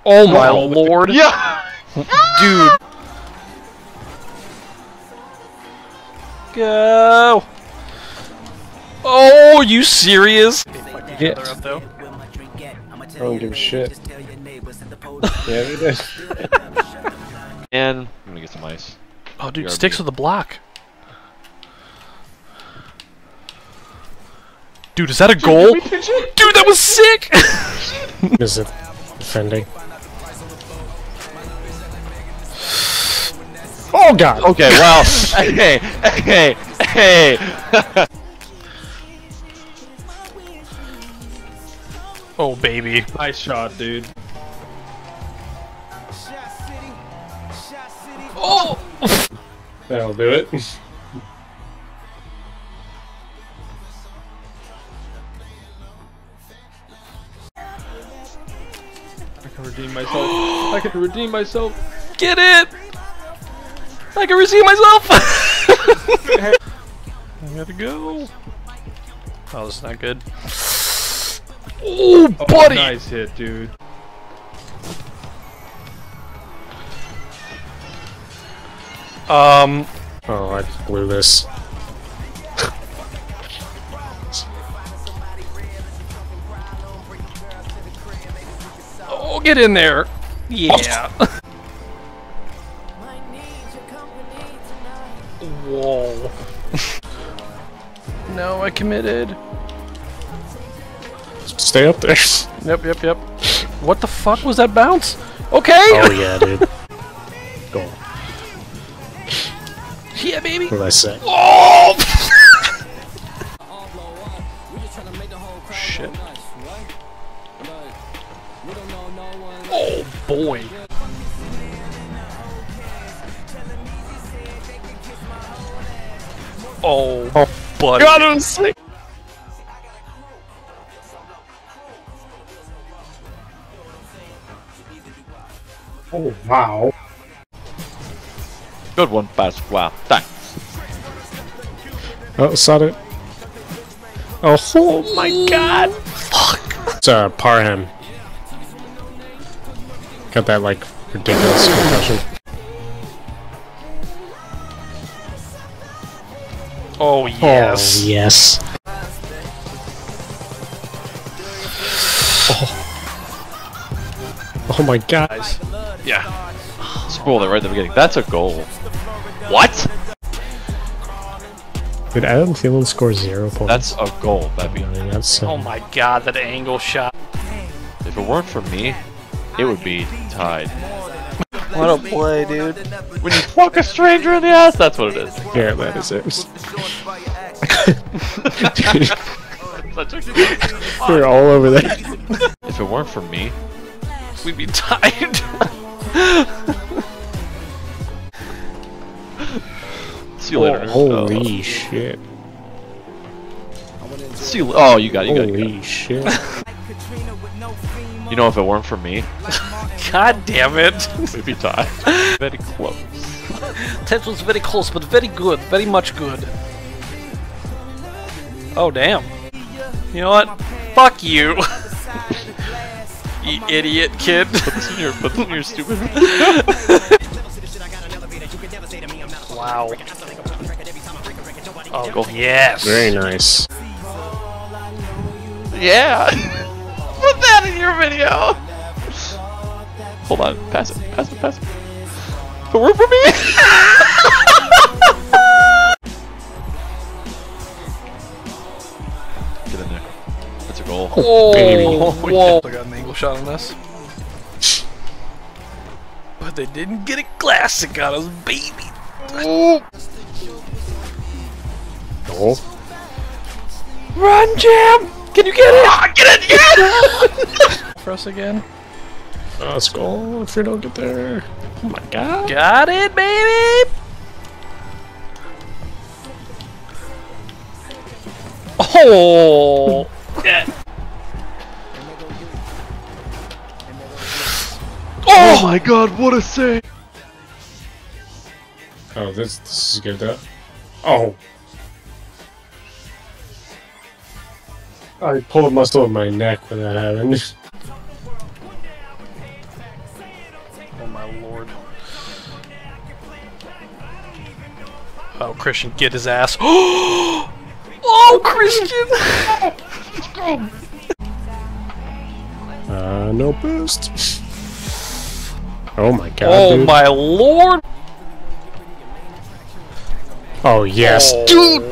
Oh my lord. Yeah! Dude. Go. Oh, you serious? Yeah. I don't give a shit. Yeah, they did. And I'm gonna get some ice. Oh, dude, BRB. sticks with the block. Dude, is that a goal? Dude, that was sick! Is it defending? Oh god! Okay, well, hey! Oh, baby. Nice shot, dude. Oh! That'll do it. I can redeem myself. I can redeem myself. Get it! I can receive myself! I gotta go. Oh, this is not good. Oh, buddy! Nice hit, dude. Oh, I just blew this. Oh, get in there! Yeah. Whoa. No, I committed. Stay up there. Yep. What the fuck was that bounce? Okay! Oh yeah, dude. Goal. Yeah, baby! What did I say? Oh! Shit. Oh, boy. Oh, buddy. God, it was sick. Oh wow. Good one, pass. Wow, thanks. Oh, saw it. Oh my god. Fuck. It's Parham. Got that like ridiculous concussion. Oh, yes. Oh yes. Oh my god. Yeah. Spoiled it right at the beginning. That's a goal. What? Did Adam Thielen score 0 points? That's a goal, baby. That's Oh my god, that angle shot. If it weren't for me, it would be tied. What a play, dude. When you fuck a stranger in the ass, that's what it is. yeah, that is it. We're all over there. If it weren't for me, We'd be tied. see you later. Holy shit. See you. Oh, you got it. You got it. Holy shit. You know, if it weren't for me, God damn it. we'd be tied. Very close. That was very close, but very good. Very much good. Oh, damn. You know what? Fuck you. You idiot kid. Put this in your stupid. Wow. Oh, go. Yes. Very nice. Yeah. Put that in your video. Hold on. Pass it. Pass it. Pass it. If it weren't for me. Get in there. That's a goal. Oh, baby. whoa. I got an angle shot on this. But they didn't get a classic on us, baby. Goal. Run, Jam! Can you get it? Get in! Yeah! For us again. Let's go if we don't get there. Oh my god. Got it, baby! Oh! Oh my god, what a save! Oh, this is good though. Oh. I pulled a muscle in my neck when that happened. lord. Oh, Christian, get his ass. Oh, Christian! No boost. Oh my god, Oh dude. my lord! Oh yes, Oh. dude!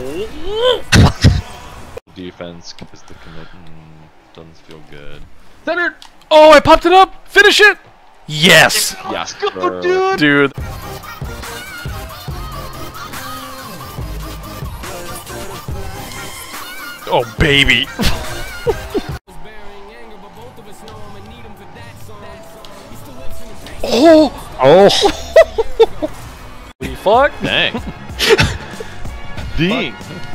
Defense, because the commit doesn't feel good. Center! Oh, I popped it up! Finish it! Yes! Yes, Go, dude! Dude. Oh, baby. Oh! Oh! Holy fuck? Dang. Ding.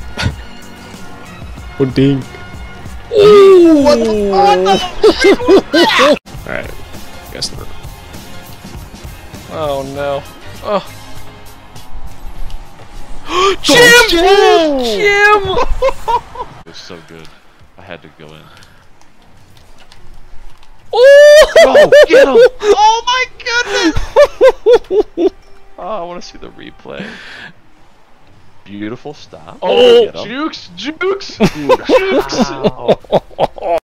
Oh ding. Ooh! What the Alright. Guess the Oh no. Oh. Jim! Jim! It was so good. I had to go in. Oh! Get him! Oh my goodness! Oh, I want to see the replay. Beautiful stop. Oh, Get him. Jukes! Jukes! Dude, Jukes! ow.